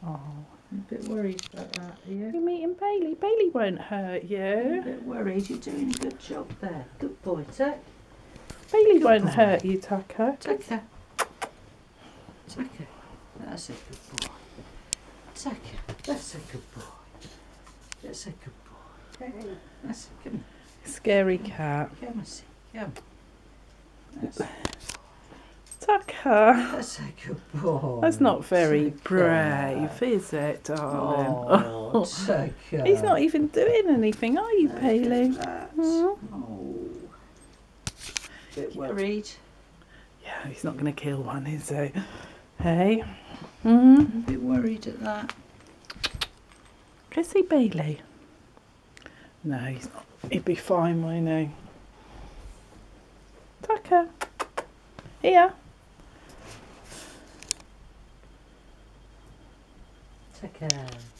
Oh, I'm a bit worried about that, are you? you're meeting Bailey. Bailey won't hurt I'm you. a bit worried. You're doing a good job there. Good boy, Tuck. Bailey Good won't boy. hurt you, Tucker. Tucker. Tucker. That's a good boy. Tucker. That's a good boy. That's a good boy. Hey, that's a good. Scary cat. Come and see. Come. That's, Tucker. that's a good boy. That's not very Tucker. brave, is it, darling? Oh, Tucker. He's not even doing anything, are you, Bailey? Oh. Bit worried. Yeah, he's not going to kill one, is he? Hey? I'm a bit worried at that. Go see Bailey. No, he's not. He'd be fine, won't he? Tucker. Here. Tucker.